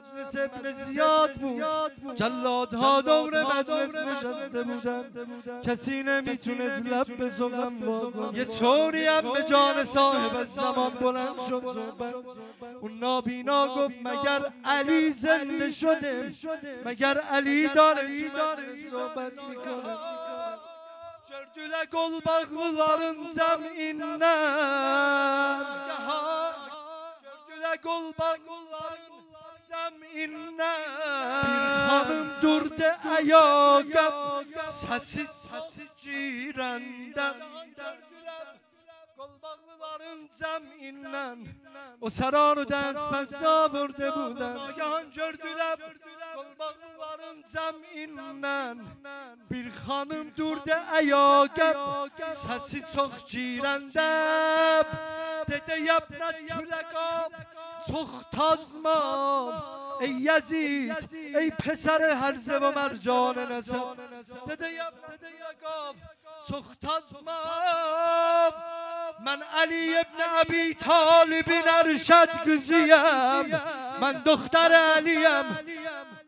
مجلس ابن زیاد بود، جلادها دور مجلس نشسته بودن، کسی نمیتونست لب به سخن واکنه. یه طوری هم به جان صاحب زمان بلند شد صحبت. اون نابینا گفت مگر علی زنده شده؟ مگر علی داره صحبت میکنه؟ Gördüler kol bağlıların ceminden, gördüler kol bağlıların ceminden. Bir hanım durdu ayağa, sesi girenden. Kol bağlıların ceminden, o saranı ders pesa vurdu buradan. Gördüler kol bağlıların ceminden. Bir hanım durdu ayağa, sesi çok girəndə. Dede yapna tüləkab, çox tazman. Ey Yezid, ey pesər Hərzə və Mərcan nəsəb. Dede yapna tüləkab, çox tazman. Mən Ali ibn Əbi Talibin ərşəd qızıyam. Mən doktor Əliyəm.